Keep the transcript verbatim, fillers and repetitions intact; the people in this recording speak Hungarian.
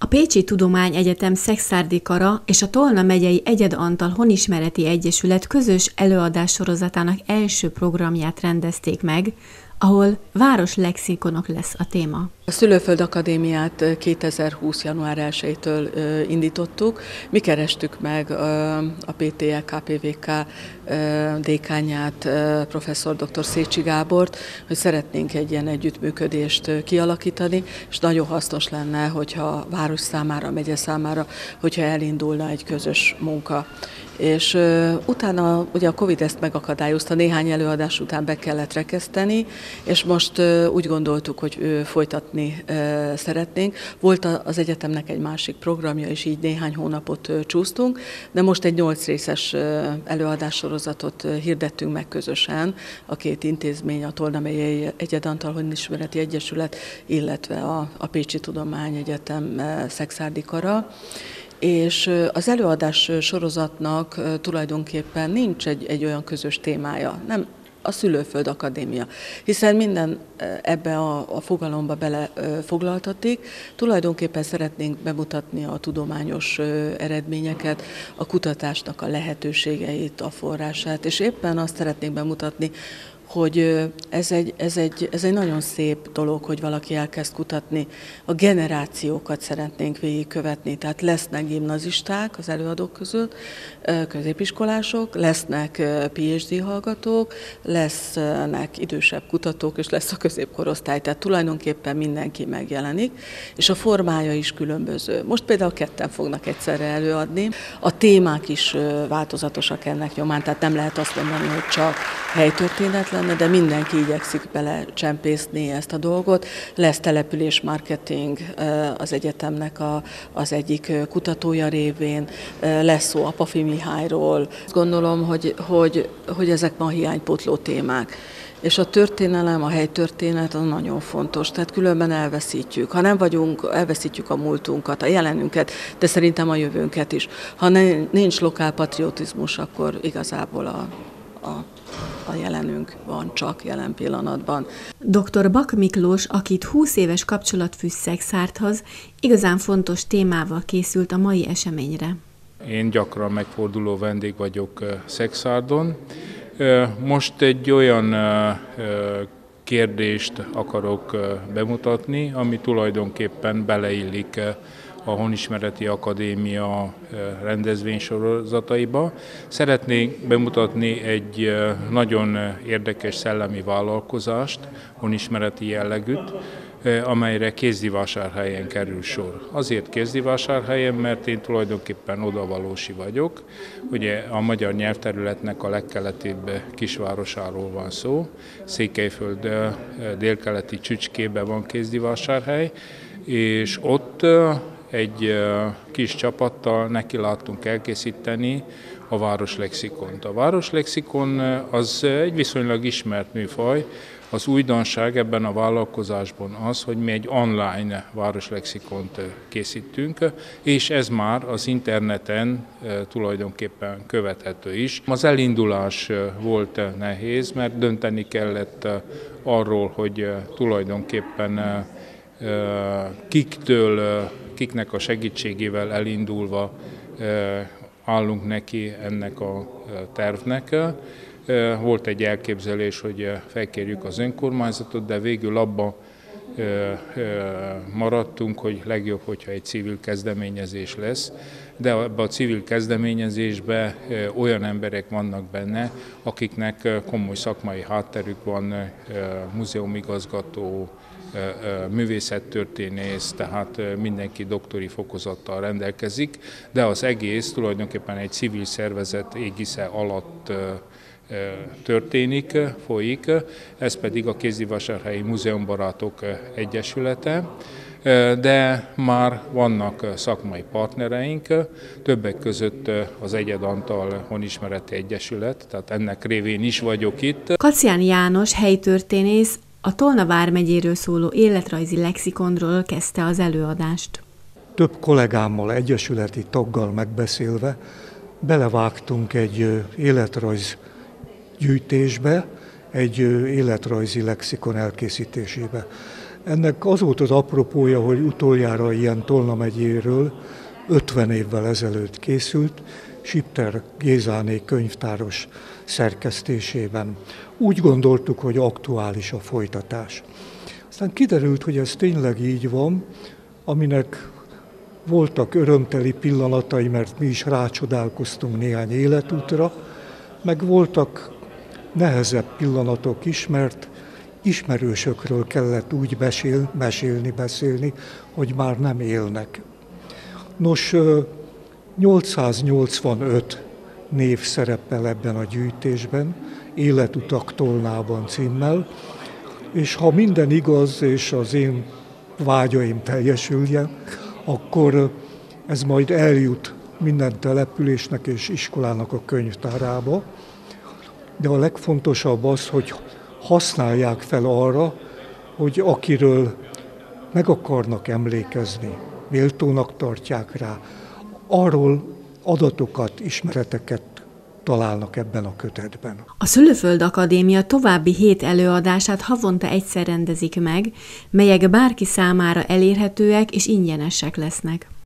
Pécsi Tudományegyetem Szekszárdi Kara és a Tolna megyei Egyed Antal Honismereti Egyesület közös előadássorozatának első programját rendezték meg, ahol városlexikonok lesz a téma. A Szülőföld Akadémiát kétezer-húsz. január elsejétől indítottuk. Mi kerestük meg a pé té e ká pé vé ká dékánját, professzor dr. Szécsi Gábort, hogy szeretnénk egy ilyen együttműködést kialakítani, és nagyon hasznos lenne, hogyha a város számára, megye számára, hogyha elindulna egy közös munka. És uh, utána ugye a Covid ezt megakadályozta, néhány előadás után be kellett rekeszteni, és most uh, úgy gondoltuk, hogy uh, folytatni uh, szeretnénk. Volt a, az egyetemnek egy másik programja, és így néhány hónapot uh, csúsztunk, de most egy nyolc részes uh, előadássorozatot uh, hirdettünk meg közösen, a két intézmény, a Tolna megyei Egyed Antal Honismereti Egyesület, illetve a, a Pécsi Tudományegyetem uh, Szekszárdi Kara. És az előadás sorozatnak tulajdonképpen nincs egy, egy olyan közös témája, nem a Szülőföld Akadémia, hiszen minden ebbe a, a fogalomba belefoglaltatik. Tulajdonképpen szeretnénk bemutatni a tudományos eredményeket, a kutatásnak a lehetőségeit, a forrását, és éppen azt szeretnénk bemutatni, hogy ez egy, ez, egy, ez egy nagyon szép dolog, hogy valaki elkezd kutatni. A generációkat szeretnénk végigkövetni, tehát lesznek gimnazisták az előadók között, középiskolások, lesznek pé há dé hallgatók, lesznek idősebb kutatók, és lesz a középkorosztály, tehát tulajdonképpen mindenki megjelenik, és a formája is különböző. Most például ketten fognak egyszerre előadni, a témák is változatosak ennek nyomán, tehát nem lehet azt mondani, hogy csak helytörténet lenne, de mindenki igyekszik bele csempészni ezt a dolgot. Lesz településmarketing az egyetemnek a, az egyik kutatója révén, lesz szó Apafi Mihályról. Gondolom, hogy, hogy, hogy ezek ma hiánypótló témák. És a történelem, a helytörténet az nagyon fontos, tehát különben elveszítjük. Ha nem vagyunk, elveszítjük a múltunkat, a jelenünket, de szerintem a jövőnket is. Ha nincs lokálpatriotizmus, akkor igazából a, a a jelenünk van csak jelen pillanatban. doktor Bak Miklós, akit húsz éves kapcsolat fűz Szekszárdhoz, igazán fontos témával készült a mai eseményre. Én gyakran megforduló vendég vagyok Szekszárdon. Most egy olyan kérdést akarok bemutatni, ami tulajdonképpen beleillik a Honismereti Akadémia rendezvénysorozataiba. Szeretnék bemutatni egy nagyon érdekes szellemi vállalkozást, honismereti jellegűt, amelyre Kézdivásárhelyen kerül sor. Azért Kézdivásárhelyen, mert én tulajdonképpen odavalósi vagyok. Ugye a magyar nyelvterületnek a legkeletibb kisvárosáról van szó. Székelyföld délkeleti csücskében van Kézdivásárhely, és ott egy kis csapattal neki láttunk elkészíteni a városlexikont. A városlexikon az egy viszonylag ismert műfaj. Az újdonság ebben a vállalkozásban az, hogy mi egy online városlexikont készítünk, és ez már az interneten tulajdonképpen követhető is. Az elindulás volt nehéz, mert dönteni kellett arról, hogy tulajdonképpen kiktől, kiknek a segítségével elindulva állunk neki ennek a tervnek. Volt egy elképzelés, hogy felkérjük az önkormányzatot, de végül abba maradtunk, hogy legjobb, hogyha egy civil kezdeményezés lesz, de ebben a civil kezdeményezésben olyan emberek vannak benne, akiknek komoly szakmai hátterük van, múzeumigazgató, művészettörténész, tehát mindenki doktori fokozattal rendelkezik, de az egész tulajdonképpen egy civil szervezet égisze alatt történik, folyik, ez pedig a Kézdivásárhelyi Múzeumbarátok Egyesülete, de már vannak szakmai partnereink, többek között az Egyed Antal Honismereti Egyesület, tehát ennek révén is vagyok itt. Kacián János helytörténész a Tolna vármegyéről szóló életrajzi lexikonról kezdte az előadást. Több kollégámmal, egyesületi taggal megbeszélve belevágtunk egy életrajz gyűjtésbe, egy életrajzi lexikon elkészítésébe. Ennek az volt az apropója, hogy utoljára ilyen Tolna megyéről ötven évvel ezelőtt készült, Sipter Gézáné könyvtáros szerkesztésében. Úgy gondoltuk, hogy aktuális a folytatás. Aztán kiderült, hogy ez tényleg így van, aminek voltak örömteli pillanatai, mert mi is rácsodálkoztunk néhány életútra, meg voltak nehezebb pillanatok is, mert ismerősökről kellett úgy mesél, mesélni, beszélni, hogy már nem élnek. Nos, nyolcszáznyolcvanöt név szerepel ebben a gyűjtésben, Életutak Tolnában címmel, és ha minden igaz, és az én vágyaim teljesüljen, akkor ez majd eljut minden településnek és iskolának a könyvtárába, de a legfontosabb az, hogy használják fel arra, hogy akiről meg akarnak emlékezni, méltónak tartják rá, arról adatokat, ismereteket találnak ebben a kötetben. A Szülőföld Akadémia további hét előadását havonta egyszer rendezik meg, melyek bárki számára elérhetőek és ingyenesek lesznek.